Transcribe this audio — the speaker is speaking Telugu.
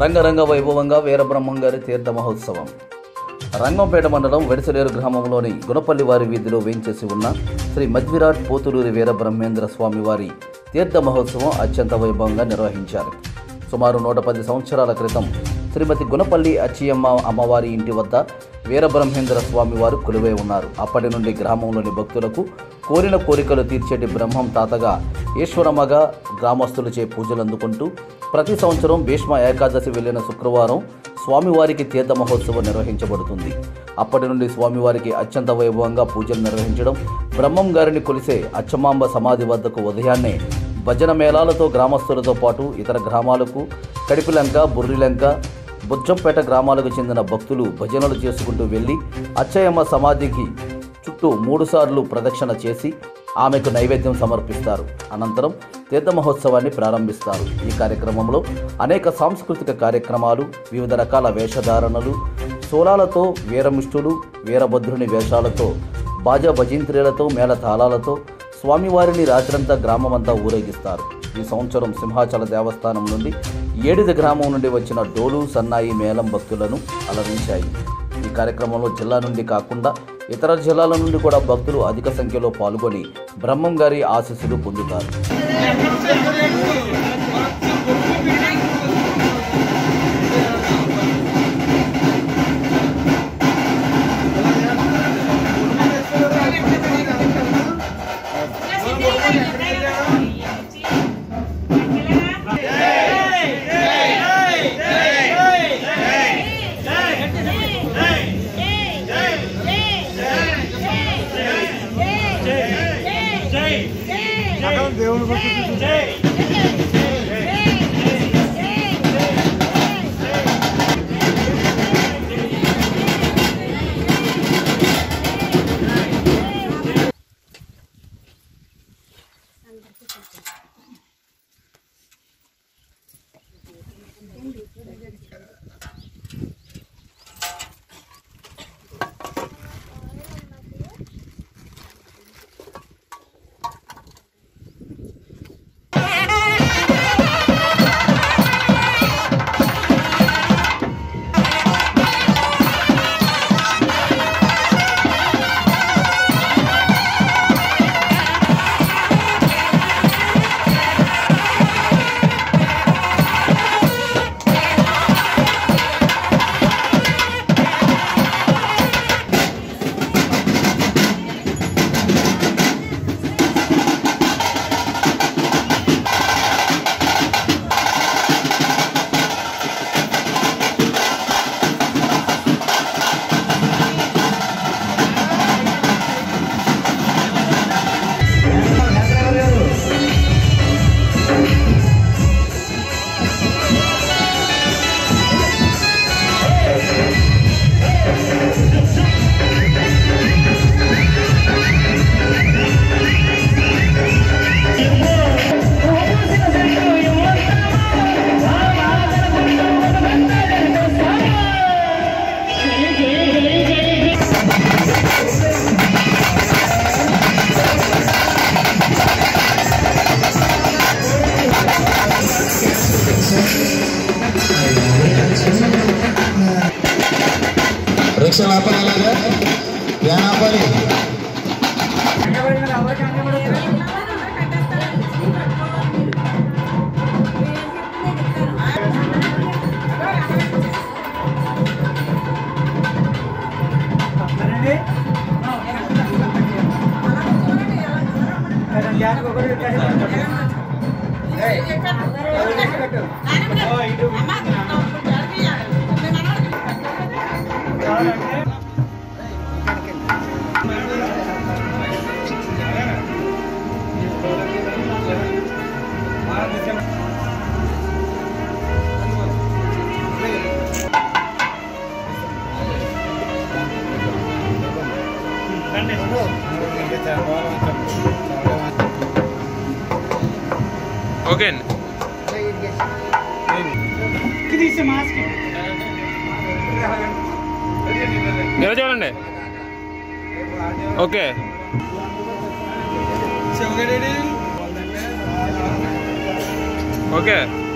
రంగరంగ వైభవంగా వీరబ్రహ్మంగారి తీర్థ మహోత్సవం. రంగంపేట మండలం వెడిసలేరు గ్రామంలోని గుణపల్లి వారి వీధిలో వేంచేసి ఉన్న శ్రీ మధ్విరాట్ పోతులూరి వీరబ్రహ్మేంద్ర స్వామి వారి తీర్థ మహోత్సవం అత్యంత వైభవంగా నిర్వహించారు. సుమారు 110 సంవత్సరాల క్రితం శ్రీమతి గుణపల్లి అచ్చియమ్మ అమ్మవారి ఇంటి వద్ద వీరబ్రహ్మేంద్ర స్వామి వారు కొలువై ఉన్నారు. అప్పటి నుండి గ్రామంలోని భక్తులకు కోరిన కోరికలు తీర్చేటి బ్రహ్మం తాతగా ఈశ్వరమ్మగా గ్రామస్తులచే పూజలు అందుకుంటూ ప్రతి సంవత్సరం భీష్మ ఏకాదశి వెళ్లిన శుక్రవారం స్వామివారికి తీర్థ మహోత్సవం నిర్వహించబడుతుంది. అప్పటి నుండి స్వామివారికి అత్యంత వైభవంగా పూజలు నిర్వహించడం, బ్రహ్మం గారిని కొలిసే అచ్చమాంబ సమాధి వద్దకు ఉదయాన్నే భజన మేళాలతో గ్రామస్తులతో పాటు ఇతర గ్రామాలకు కడిపిలంక, బుర్రిలంక, బుజ్జంపేట గ్రామాలకు చెందిన భక్తులు భజనలు చేసుకుంటూ వెళ్లి అచ్చయ్యమ్మ సమాధికి చుట్టూ 3 సార్లు ప్రదక్షిణ చేసి ఆమెకు నైవేద్యం సమర్పిస్తారు. అనంతరం తీర్థ మహోత్సవాన్ని ప్రారంభిస్తారు. ఈ కార్యక్రమంలో అనేక సాంస్కృతిక కార్యక్రమాలు, వివిధ రకాల వేషధారణలు, సోలాలతో, వీరమిష్టులు, వీరభద్రుని వేషాలతో, బాజా భజంత్రీలతో, మేళతాళాలతో స్వామివారిని రాత్రంతా గ్రామమంతా ఊరేగిస్తారు. ఈ సంవత్సరం సింహాచల దేవస్థానం నుండి ఏడిద గ్రామం నుండి వచ్చిన డోలు, సన్నాయి మేళం భక్తులను అలరించాయి. ఈ కార్యక్రమంలో జిల్లా నుండి కాకుండా ఇతర జిల్లాల నుండి కూడా భక్తులు అధిక సంఖ్యలో పాల్గొని బ్రహ్మం గారి ఆశీస్సులు పొందుతారు. ఓకే చూడండి. Okay okay